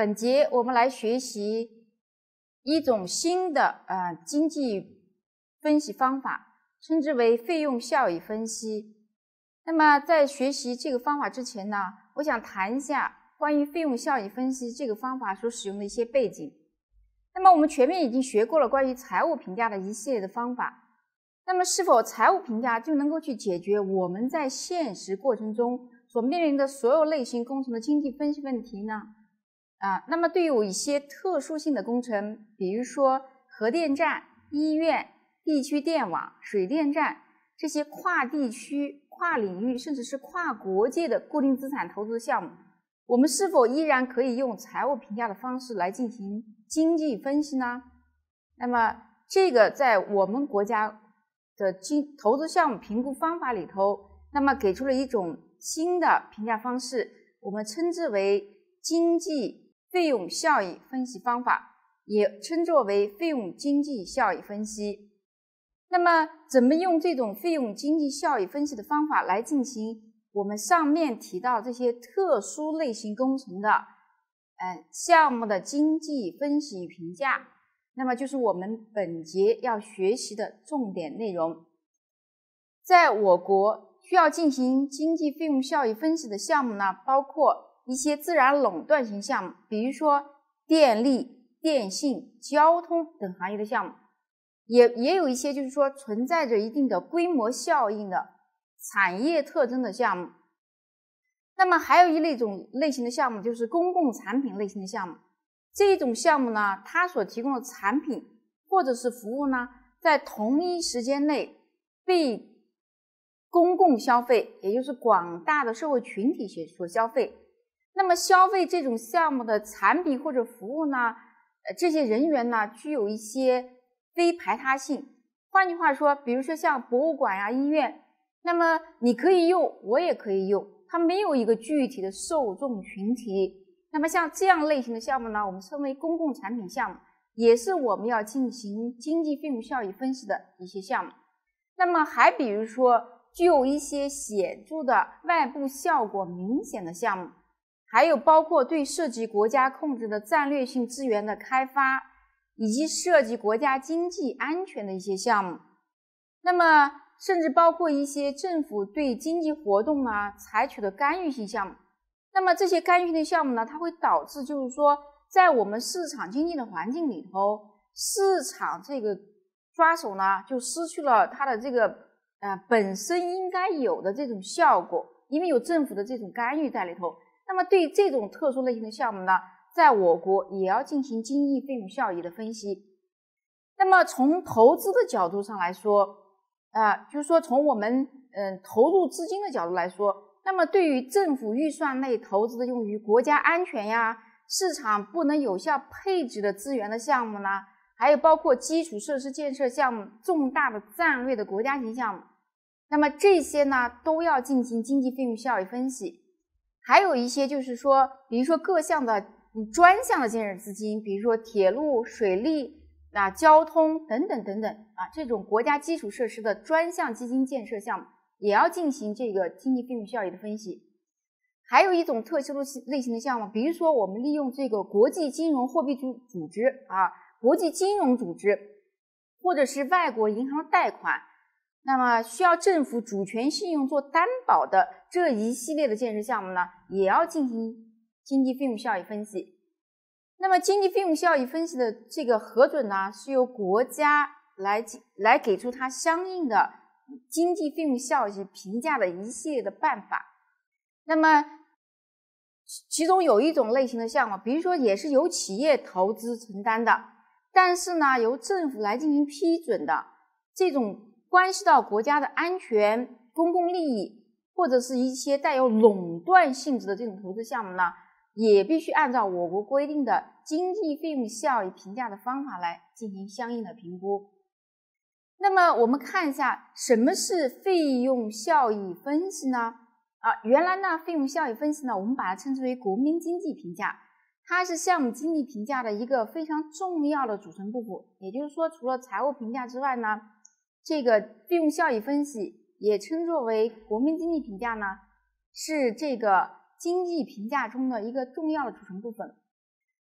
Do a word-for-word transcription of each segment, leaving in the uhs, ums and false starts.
本节我们来学习一种新的呃经济分析方法，称之为费用效益分析。那么在学习这个方法之前呢，我想谈一下关于费用效益分析这个方法所使用的一些背景。那么我们前面已经学过了关于财务评价的一系列的方法，那么是否财务评价就能够去解决我们在现实过程中所面临的所有类型工程的经济分析问题呢？啊，那么对于有一些特殊性的工程，比如说核电站、医院、地区电网、水电站这些跨地区、跨领域甚至是跨国界的固定资产投资项目，我们是否依然可以用财务评价的方式来进行经济分析呢？那么这个在我们国家的经投资项目评估方法里头，那么给出了一种新的评价方式，我们称之为经济费用效益分析方法，也称作为费用经济效益分析。那么怎么用这种费用经济效益分析的方法来进行我们上面提到这些特殊类型工程的呃项目的经济分析与评价，那么就是我们本节要学习的重点内容。在我国需要进行经济费用效益分析的项目呢，包括一些自然垄断型项目，比如说电力、电信、交通等行业的项目，也也有一些就是说存在着一定的规模效应的产业特征的项目。那么还有一类种类型的项目就是公共产品类型的项目，这一种项目呢，它所提供的产品或者是服务呢，在同一时间内被公共消费，也就是广大的社会群体所消费。那么消费这种项目的产品或者服务呢，呃，这些人员呢，具有一些非排他性。换句话说，比如说像博物馆呀、医院，那么你可以用，我也可以用，它没有一个具体的受众群体。那么像这样类型的项目呢，我们称为公共产品项目，也是我们要进行经济费用效益分析的一些项目。那么还比如说具有一些显著的外部效果明显的项目，还有包括对涉及国家控制的战略性资源的开发，以及涉及国家经济安全的一些项目。那么甚至包括一些政府对经济活动呢采取的干预性项目。那么这些干预性项目呢，它会导致就是说在我们市场经济的环境里头，市场这个抓手呢就失去了它的这个呃本身应该有的这种效果，因为有政府的这种干预在里头。那么对于这种特殊类型的项目呢，在我国也要进行经济费用效益的分析。那么从投资的角度上来说，啊、呃，就是说从我们嗯、呃、投入资金的角度来说，那么对于政府预算内投资的用于国家安全呀、市场不能有效配置的资源的项目呢，还有包括基础设施建设项目、重大的战略的国家型项目，那么这些呢都要进行经济费用效益分析。还有一些就是说，比如说各项的专项的建设资金，比如说铁路、水利啊、交通等等等等啊，这种国家基础设施的专项基金建设项目，也要进行这个经济费用效益的分析。还有一种特殊类型的项目，比如说我们利用这个国际金融货币组组织啊、国际金融组织，或者是外国银行贷款，那么需要政府主权信用做担保的这一系列的建设项目呢，也要进行经济费用效益分析。那么经济费用效益分析的这个核准呢，是由国家来来给出它相应的经济费用效益评价的一系列的办法。那么其中有一种类型的项目，比如说也是由企业投资承担的，但是呢由政府来进行批准的，这种关系到国家的安全、公共利益，或者是一些带有垄断性质的这种投资项目呢，也必须按照我国规定的经济费用效益评价的方法来进行相应的评估。那么我们看一下什么是费用效益分析呢？啊，原来呢费用效益分析呢，我们把它称之为国民经济评价，它是项目经济评价的一个非常重要的组成部分。也就是说，除了财务评价之外呢，这个费用效益分析也称作为国民经济评价呢，是这个经济评价中的一个重要的组成部分。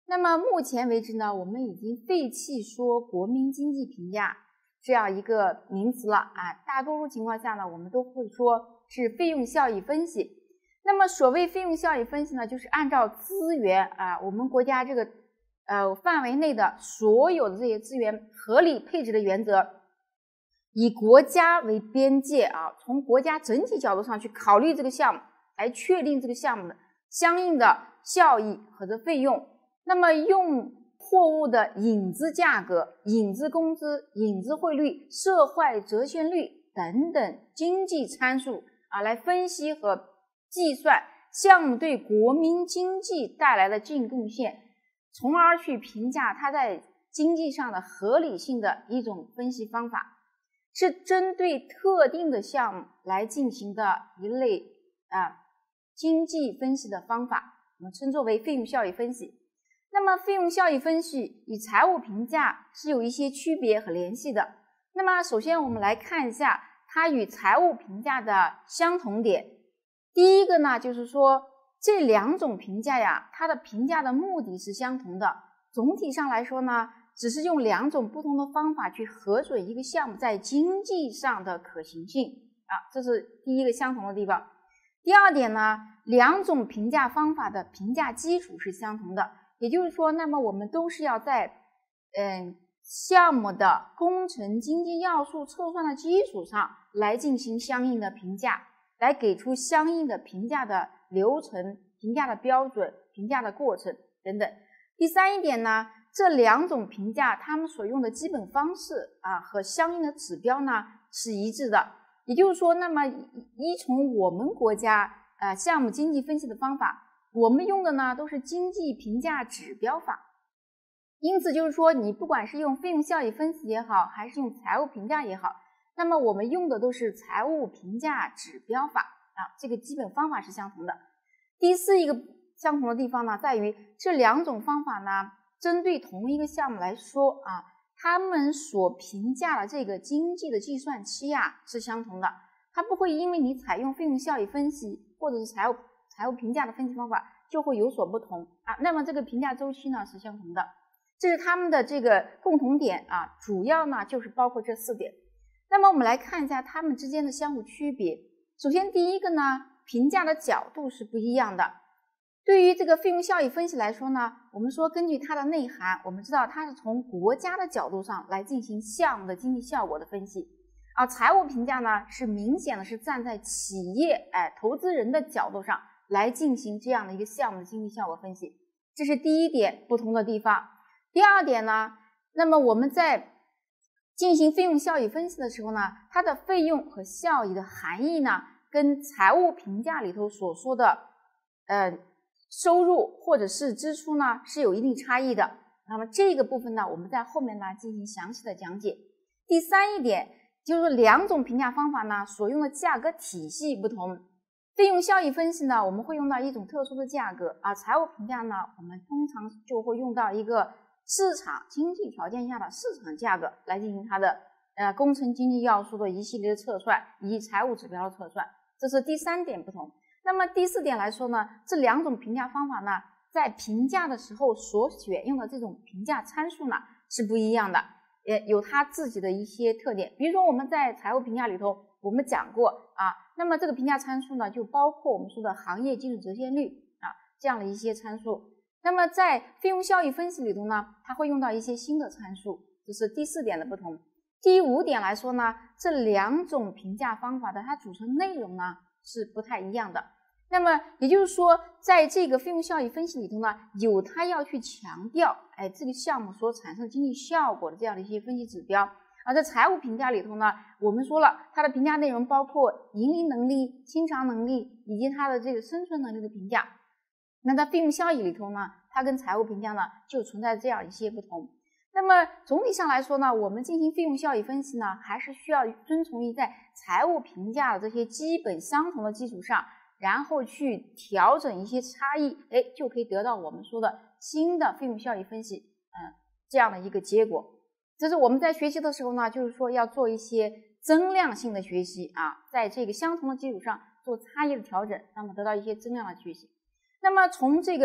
那么目前为止呢，我们已经废弃说国民经济评价这样一个名词了啊，大多数情况下呢，我们都会说是费用效益分析。那么所谓费用效益分析呢，就是按照资源啊，我们国家这个呃范围内的所有的这些资源合理配置的原则，以国家为边界啊，从国家整体角度上去考虑这个项目，来确定这个项目的相应的效益和这费用。那么用货物的引资价格、引资工资、引资汇率、涉坏折现率等等经济参数啊，来分析和计算项目对国民经济带来的净贡献，从而去评价它在经济上的合理性的一种分析方法，是针对特定的项目来进行的一类啊经济分析的方法，我们称作为费用效益分析。那么费用效益分析与财务评价是有一些区别和联系的。那么首先我们来看一下它与财务评价的相同点。第一个呢，就是说这两种评价呀，它的评价的目的是相同的。总体上来说呢，只是用两种不同的方法去核准一个项目在经济上的可行性啊，这是第一个相同的地方。第二点呢，两种评价方法的评价基础是相同的。也就是说，那么我们都是要在嗯项目的工程经济要素测算的基础上来进行相应的评价，来给出相应的评价的流程、评价的标准、评价的过程等等。第三一点呢，这两种评价他们所用的基本方式啊和相应的指标呢是一致的。也就是说，那么依从我们国家呃项目经济分析的方法，我们用的呢都是经济评价指标法，因此就是说你不管是用费用效益分析也好，还是用财务评价也好，那么我们用的都是财务评价指标法啊，这个基本方法是相同的。第四一个相同的地方呢，在于这两种方法呢，针对同一个项目来说啊，他们所评价的这个经济的计算期啊是相同的，它不会因为你采用费用效益分析或者是财务财务评价的分析方法就会有所不同啊。那么这个评价周期呢是相同的，这是他们的这个共同点啊，主要呢就是包括这四点。那么我们来看一下它们之间的相互区别。首先第一个呢，评价的角度是不一样的。对于这个费用效益分析来说呢，我们说根据它的内涵，我们知道它是从国家的角度上来进行项目的经济效果的分析，而财务评价呢是明显的是站在企业哎投资人的角度上来进行这样的一个项目的经济效果分析，这是第一点不同的地方。第二点呢，那么我们在进行费用效益分析的时候呢，它的费用和效益的含义呢，跟财务评价里头所说的呃收入或者是支出呢是有一定差异的。那么这个部分呢，我们在后面呢进行详细的讲解。第三一点就是两种评价方法呢所用的价格体系不同。费用效益分析呢，我们会用到一种特殊的价格，而财务评价呢，我们通常就会用到一个市场经济条件下的市场价格来进行它的呃工程经济要素的一系列的测算以及财务指标的测算，这是第三点不同。那么第四点来说呢，这两种评价方法呢，在评价的时候所选用的这种评价参数呢是不一样的，也有它自己的一些特点。比如说我们在财务评价里头我们讲过啊，那么这个评价参数呢就包括我们说的行业基准折现率啊这样的一些参数。那么在费用效益分析里头呢，它会用到一些新的参数，这是第四点的不同。第五点来说呢，这两种评价方法的它组成内容呢是不太一样的。那么也就是说，在这个费用效益分析里头呢，有它要去强调哎这个项目所产生经济效果的这样的一些分析指标。而在财务评价里头呢，我们说了它的评价内容包括盈利能力、清偿能力以及它的这个生存能力的评价。那在费用效益里头呢，它跟财务评价呢就存在这样一些不同。那么总体上来说呢，我们进行费用效益分析呢，还是需要遵从于在财务评价的这些基本相同的基础上，然后去调整一些差异，哎，就可以得到我们说的新的费用效益分析，嗯，这样的一个结果。这是我们在学习的时候呢，就是说要做一些增量性的学习啊，在这个相同的基础上做差异的调整，那么得到一些增量的学习。那么从这个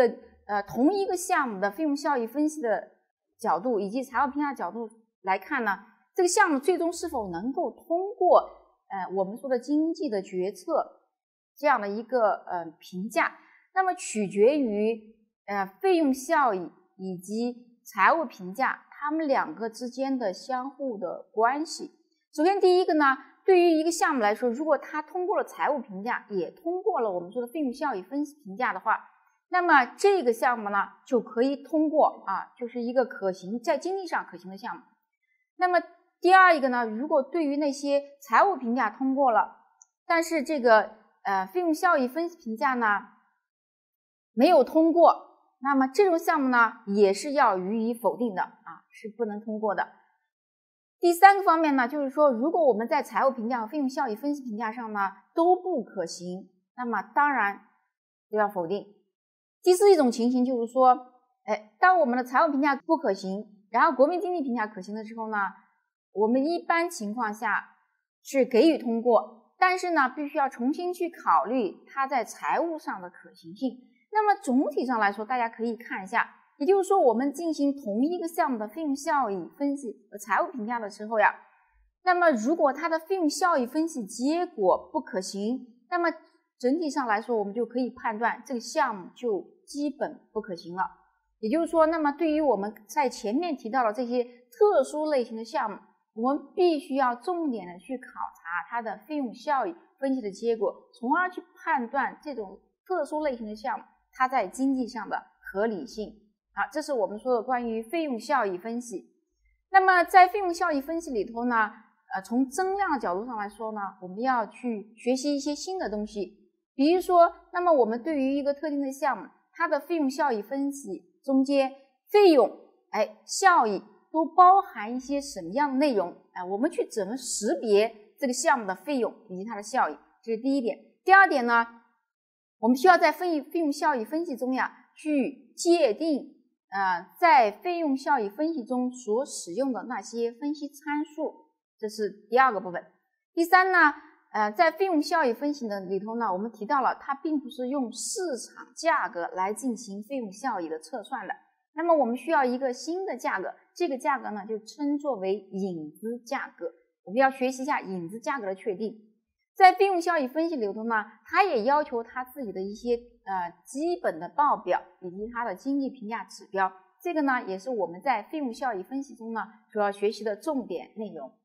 呃同一个项目的费用效益分析的角度以及财务评价角度来看呢，这个项目最终是否能够通过呃我们说的经济的决策这样的一个呃评价，那么取决于呃费用效益以及财务评价它们两个之间的相互的关系。首先第一个呢，对于一个项目来说，如果它通过了财务评价，也通过了我们说的费用效益分析评价的话，那么这个项目呢就可以通过啊，就是一个可行，在经济上可行的项目。那么第二一个呢，如果对于那些财务评价通过了，但是这个呃费用效益分析评价呢没有通过，那么这种项目呢也是要予以否定的啊，是不能通过的。第三个方面呢，就是说如果我们在财务评价和费用效益分析评价上呢都不可行，那么当然都要否定。第四一种情形就是说，哎，当我们的财务评价不可行，然后国民经济评价可行的时候呢，我们一般情况下是给予通过，但是呢必须要重新去考虑它在财务上的可行性。那么总体上来说，大家可以看一下，也就是说我们进行同一个项目的费用效益分析和财务评价的时候呀，那么如果它的费用效益分析结果不可行，那么整体上来说我们就可以判断这个项目就基本不可行了。也就是说，那么对于我们在前面提到的这些特殊类型的项目，我们必须要重点的去考察它的费用效益分析的结果，从而去判断这种特殊类型的项目它在经济上的合理性。啊，这是我们说的关于费用效益分析。那么在费用效益分析里头呢，呃，从增量的角度上来说呢，我们要去学习一些新的东西。比如说，那么我们对于一个特定的项目，它的费用效益分析中间费用、哎效益都包含一些什么样的内容？哎，我们去怎么识别这个项目的费用以及它的效益？这是第一点。第二点呢，我们需要在费费用效益分析中呀，去界定呃，在费用效益分析中所使用的那些分析参数，这是第二个部分。第三呢，呃，在费用效益分析的里头呢，我们提到了它并不是用市场价格来进行费用效益的测算的。那么我们需要一个新的价格，这个价格呢就称作为引子价格。我们要学习一下引子价格的确定。在费用效益分析里头呢，它也要求它自己的一些呃基本的报表以及它的经济评价指标，这个呢也是我们在费用效益分析中呢主要学习的重点内容。